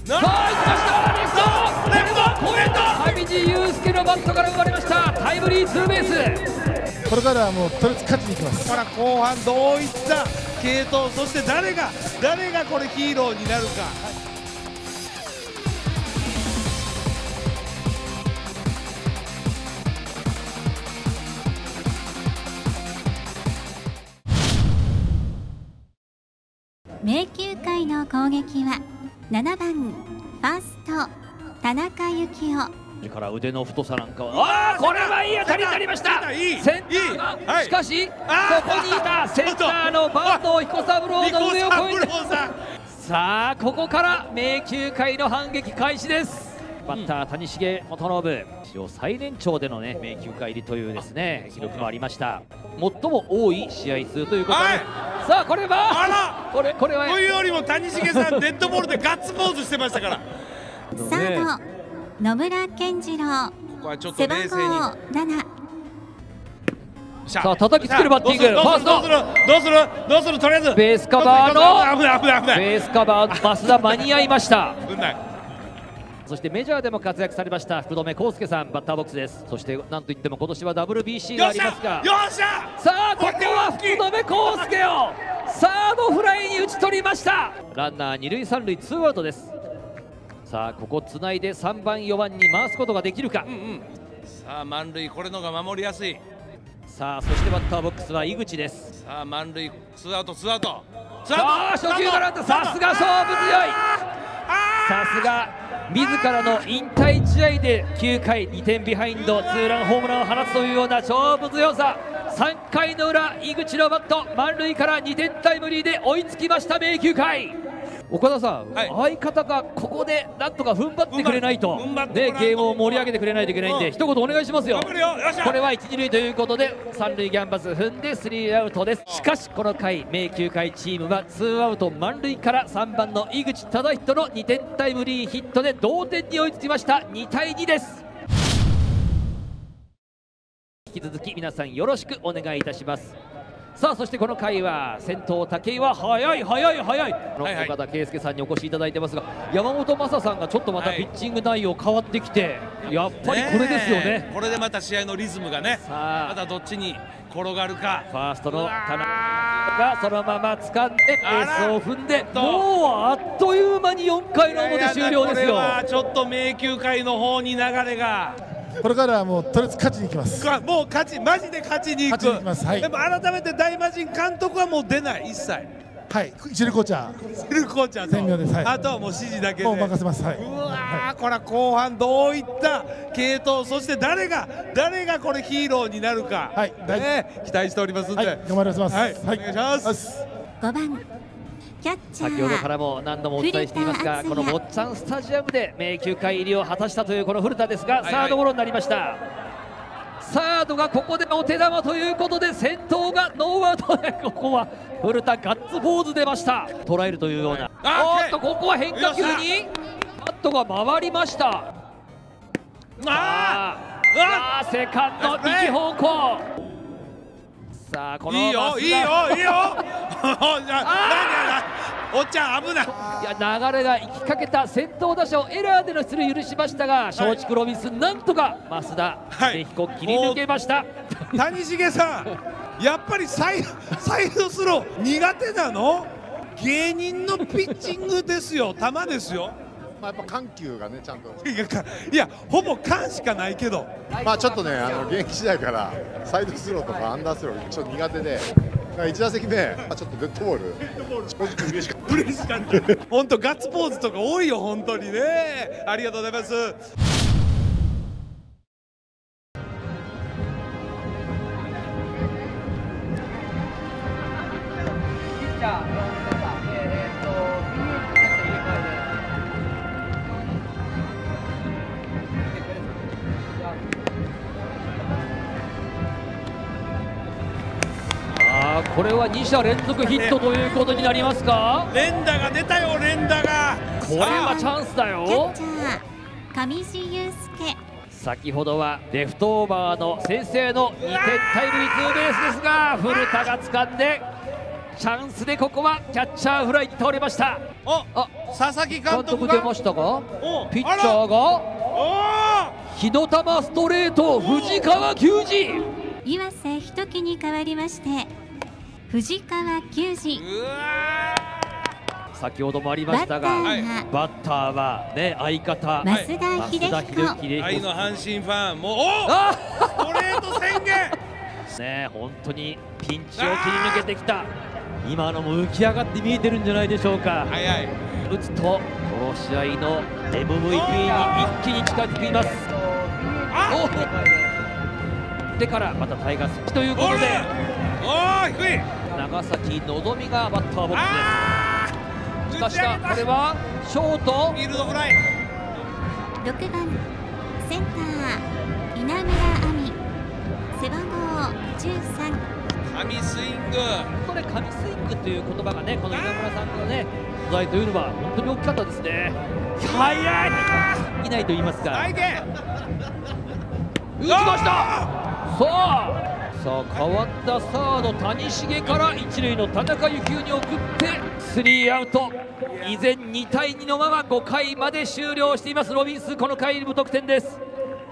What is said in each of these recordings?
さあ行きましたレフト越えた上地雄介のバットから生まれましたタイムリーツーベース。 これからはもうとりあえず勝ちにいきます。 これ後半どういった系統、そして誰がこれヒーローになるか。 迷宮界の攻撃は7番ファースト田中幸雄。 から腕の太さなんかはこれはいい当たりになりました。センターがしかしここにいたセンターの坂東彦三郎の上を越えてさあここから迷宮界の反撃開始です。バッター谷繁元信史上最年長でのね迷宮界入りというですね記録もありました。最も多い試合数ということで、さあこれはこれはというよりも谷繁さんデッドボールでガッツポーズしてましたから。 サード野村健次郎ここはちょっと冷静に 7。 さあ叩きつけるバッティング。ファーストどうするとりあえずベースカバーの危ないベースカバー増田間に合いました。 危ない。 そしてメジャーでも活躍されました福留孝介さんバッターボックスです。そしてなんといっても今年は WBC がありますが、 よっしゃさあここは福留孝介をサードフライに打ち取りました。ランナー2塁3塁2アウトです。さあここつないで3番4番に回すことができるか。 さあ満塁、これのが守りやすい。 さあそしてバッターボックスは井口です。 さあ満塁ツーアウトさあ初球からさすが勝負強い。さすが自らの引退試合で9回2点ビハインドツーランホームランを放つというような勝負強さ。3回の裏井口のバット満塁から2点タイムリーで追いつきました迷宮界。岡田さん、相方がここでなんとか踏ん張ってくれないとねゲームを盛り上げてくれないといけないんで、一言お願いしますよ。これは1、2塁ということで3塁キャンバス踏んでスリーアウトです。しかしこの回迷宮界チームはツーアウト満塁から3番の井口忠人の2点タイムリーヒットで同点に追いつきました。2対2です。引き続き皆さんよろしくお願いいたします。さあそしてこの回は先頭武井は速い岡田圭佑さんにお越しいただいてますが、山本昌さんがちょっとまたピッチング内容変わってきて、やっぱりこれですよね。 これでまた試合のリズムがねまたどっちに転がるか。 ファーストの田中がそのまま掴んでベースを踏んで、もうあっという間に4回の表終了ですよ。 これはちょっと迷宮界の方に流れが。 これからはもうとりあえず勝ちにいきます。 もうマジで勝ちにいく。でも改めて大魔神監督はもう出ない、一切。 はい、一塁コーチャー専業です。 あとはもう指示だけでもう任せます。はい。 うわー、これは後半どういった系統、そして誰がこれヒーローになるか、 はい、 期待しておりますので、 頑張ります。 はい、お願いします。 5番キャッチャー先ほどからも何度もお伝えしていますが、この坊っちゃんスタジアムで迷宮界入りを果たしたというこの古田ですが、サードゴロになりました。サードがここでお手玉ということで先頭がノーアウトで、ここは古田ガッツポーズ出ました。捉えるというような。おっとここは変化球にバットが回りました。セカンド右方向。さあこのいいよおっちゃん危ない。 いや流れが行きかけた先頭打者をエラーでの出塁許しましたが、松竹ロビンスなんとか増田秀彦切り抜けました。 谷繁さん、やっぱりサイドスロー苦手なの？芸人のピッチングですよ、球ですよ。 やっぱ緩急がねちゃんといやほぼ緩しかないけど、 まあちょっとね現役時代からサイドスローとかアンダースローちょっと苦手で、1打席目ちょっとデッドボール正直嬉しかった本当ガッツポーズとか多いよ本当にね。ありがとうございます。 これは2者連続ヒットということになりますか。 連打が出たよ、連打が。 これはチャンスだよ。 キャッチャー上地雄介。 先ほどはレフトオーバーの先制の2点タイムリーツーベースですが、古田が掴んでチャンスでここはキャッチャーフライに倒れました。 佐々木監監督督が出ましたが、 おピッチャーがお火の玉ストレート、藤川球児。 岩瀬仁樹に代わりまして藤川球児。 うわ先ほどもありまバッタしたが、 ーがバッターはね、相方増田秀彦。 ー愛の阪神ファンもうおあストレート宣言ね、本当にピンチを切り抜けてきた。今のも浮き上がって見えてるんじゃないでしょうか。 はいはい打つとこの試合の MVP に一気に近づきます。 あおでからまたタイガースということで、 おー低い長崎のぞみがバッターボックあスです。しかしこれはショートフィールドフライ 6番センター稲村亜美背番号13。 神スイングこれ神スイングという言葉がね、この稲村さんのね取材というのは本当に大きかったですね。速いいないと言いますか、 はいけ打ちました。さあ変わったサード谷繁から一塁の田中幸雄に送ってスリーアウト。依然2対2のまま5回まで終了しています。ロビンスこの回無得点です。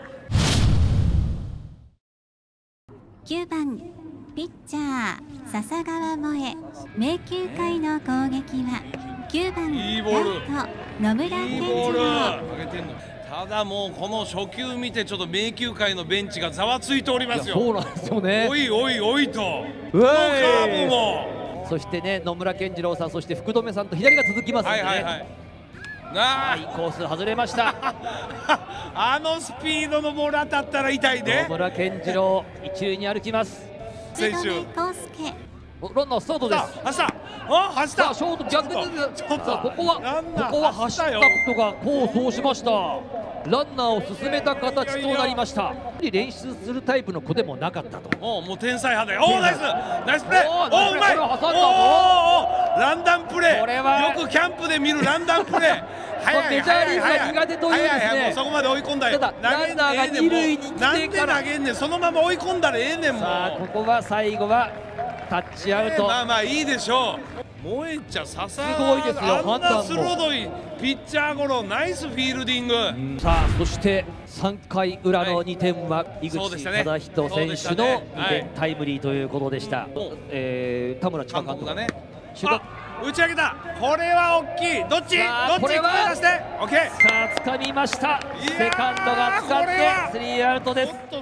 9番ピッチャー笹川萌え。迷宮界の攻撃は9番いいボールライト野村いい健ボール次郎。 上げてんのただもうこの初球見てちょっと迷宮界のベンチがざわついておりますよ。 そうなんですよね。 おいおいおいとこうのカえーブもそしてね、野村健次郎さん、そして福留さんと左が続きますのでね、 はいはいはいなインコース外れましたあのスピードのボール当たったら痛いね野村健次郎一塁に歩きます。 選手福留康介。 ランナースタートです。 走ったあ走ったさあショート逆にちょっとさあここはランナーここは走ったことが功を奏しました。ランナーを進めた形となりました。練習するタイプの子でもなかったと。 もう天才派でおおナイスナイスプレーおーおおうまいこれを挟んだぞおーランダムプレーこれはよくキャンプで見るランダムプレー早いメジャーリーグが苦手というですね早いもうそこまで追い込んだよただランナーが二塁に来てからなんで投げんねんそのまま追い込んだらええねんもうさあここは最後はタッチアウト。 まあまあいいでしょう萌えちゃ笹すごいですよあんな判断も鋭いピッチャーゴロナイスフィールディングさあそして3回裏の2点は井口そうでしたね忠人選手のそうでしたね 2点タイムリーということでした。田村千葉監督監督がね主導あ打ち上げたこれは大きいどっちさあどっちこれは声出してオッケーさあ掴みました。 いやーセカンドが使っこれはてスリーアウトです。 おっ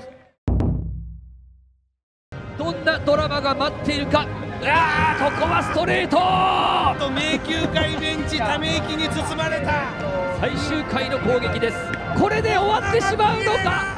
どんなドラマが待っているか。ここはストレート。 と迷宮界ベンチため息に包まれた最終回の攻撃です。これで終わってしまうのか。